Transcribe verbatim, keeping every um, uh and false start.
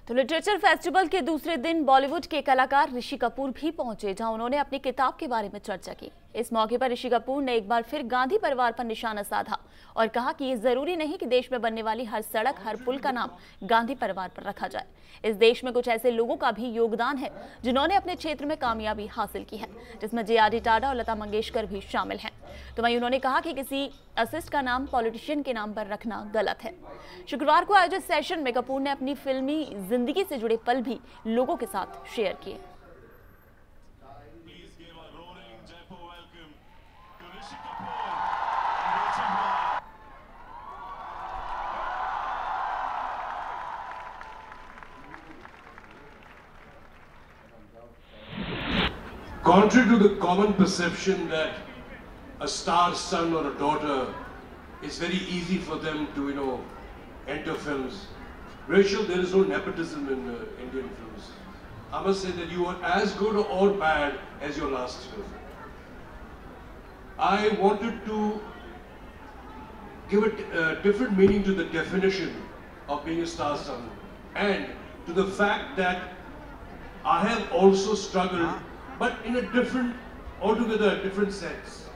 तो literature festival के दूसरे दिन बॉलीवुड के कलाकार ऋषि कपूर भी पहुंचे, जहां उन्होंने अपनी किताब के बारे में चर्चा की। इस मौके पर ऋषि कपूर ने एक बार फिर गांधी परिवार पर निशाना साधा और कहा कि ये जरूरी नहीं कि देश में बनने वाली हर सड़क, हर पुल का नाम गांधी परिवार पर रखा जाए। इस देश में कुछ ऐसे लोगों का भी योगदान है जिन्होंने अपने क्षेत्र में कामयाबी हासिल की है, जिसमें जे आर डी टाटा और लता मंगेशकर भी शामिल हैं। तो वहीं उन्होंने कहा कि किसी असिस्ट का नाम पॉलिटिशियन के नाम पर रखना गलत है। शुक्रवार को आयोजित सेशन में कपूर ने अपनी फिल्मी जिंदगी से जुड़े पल भी लोगों के साथ शेयर किए। Contrary to the common perception that a star son or a daughter, it's very easy for them to, you know, enter films. Rachel, there is no nepotism in uh, Indian films. I must say that you are as good or bad as your last film. I wanted to give a uh, different meaning to the definition of being a star son and to the fact that I have also struggled, but in a different, altogether different sense.